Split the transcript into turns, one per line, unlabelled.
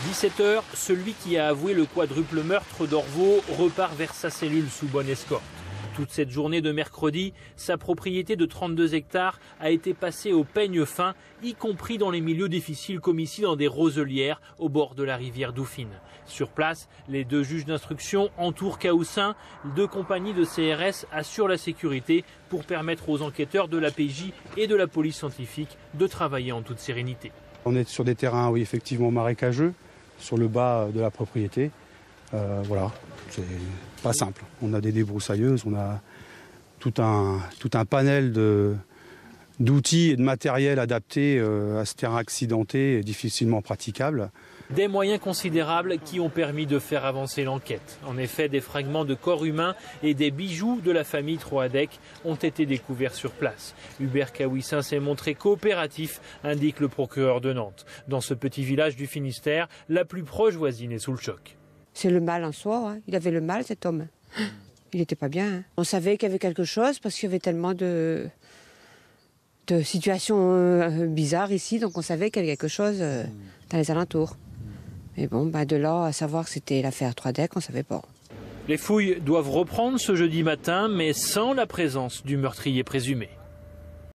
17 h, celui qui a avoué le quadruple meurtre d'Orvault repart vers sa cellule sous bonne escorte. Toute cette journée de mercredi, sa propriété de 32 hectares a été passée au peigne fin, y compris dans les milieux difficiles comme ici dans des roselières au bord de la rivière Douphine. Sur place, les 2 juges d'instruction entourent Cahoussin. 2 compagnies de CRS assurent la sécurité pour permettre aux enquêteurs de la PJ et de la police scientifique de travailler en toute sérénité.
On est sur des terrains, oui, effectivement marécageux, sur le bas de la propriété. Voilà, c'est pas simple. On a des débroussailleuses, on a tout un panel d'outils et de matériel adaptés à ce terrain accidenté et difficilement praticable.
Des moyens considérables qui ont permis de faire avancer l'enquête. En effet, des fragments de corps humains et des bijoux de la famille Troadec ont été découverts sur place. Hubert Cahoussin s'est montré coopératif, indique le procureur de Nantes. Dans ce petit village du Finistère, la plus proche voisine est sous le choc.
C'est le mal en soi, hein. Il avait le mal, cet homme. Il n'était pas bien. Hein. On savait qu'il y avait quelque chose parce qu'il y avait tellement de situations bizarres ici, donc on savait qu'il y avait quelque chose dans les alentours. Mais bon, de là à savoir que c'était l'affaire Troadec, on ne savait pas.
Les fouilles doivent reprendre ce jeudi matin, mais sans la présence du meurtrier présumé.